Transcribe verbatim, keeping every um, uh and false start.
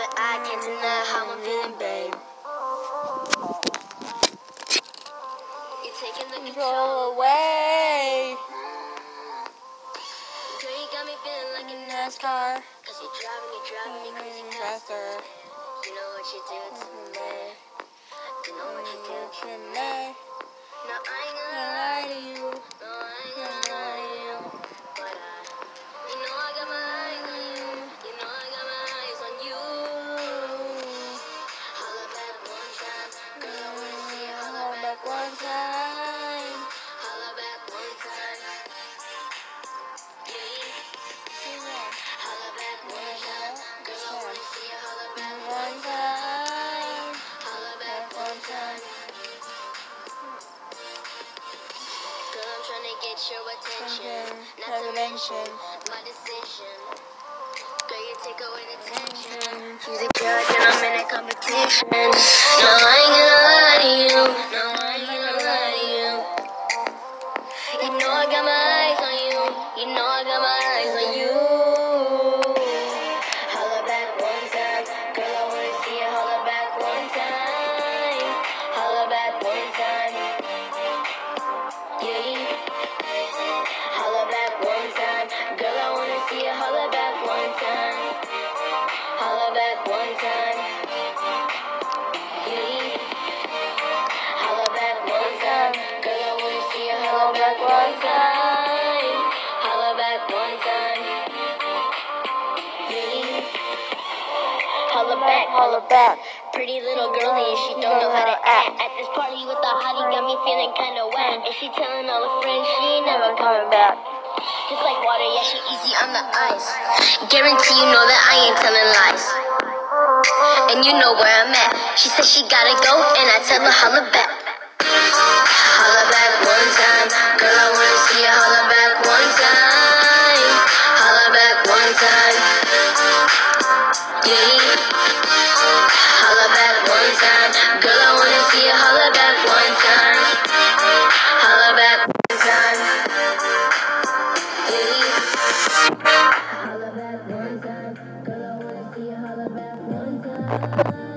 that I can't deny how I'm feeling, babe. You're taking the control away. Girl, you got me feeling like a NASCAR. Cause you're driving, you're driving me crazy faster. You know what you do to me. You know what you do to me. No, I ain't gonna lie to you. No, I ain't gonna lie to you. But I, you know I got my eyes on you. You know I got my eyes on you. Holla back one time. Girl, I wanna see you holla back one time. Holla back one time. Yeah. Holla back one time. Girl, I wanna see you holla back one time. Holla back one time. Girl, I'm trying to get your attention, not to mention my decision. Girl, you take away the tension. She's a judge and I'm in a competition. No, I ain't gonna lie to you. No, I ain't gonna lie to you. You know I got my eyes on you. You know I got my eyes on you. Holla back one time. Girl, I wanna see you holla back one time. Holla back one time. Yeah. Holla back one time. Girl, I wanna see you holla back one time. Holla back one time. Yeah. Holla back one time. Girl, I wanna see you holla back one time. Holla back one time. Yeah. Holla back, holla back. Pretty little girlie and she don't know how to act. At this party with the hottie got me feeling kinda whack. And she telling all her friends she ain't never coming back. Just like water, yeah, she easy on the ice. Guarantee you know that I ain't telling lies. And you know where I'm at. She said she gotta go and I tell her holla back. Holla back one time. Girl, I wanna see you holla back one time. Holla back one time. Yeah. Holla back one time. Girl, I wanna see you holla back one time. Holla back one time. Yeah. Holla back one time. Girl, I wanna see you holla back one time.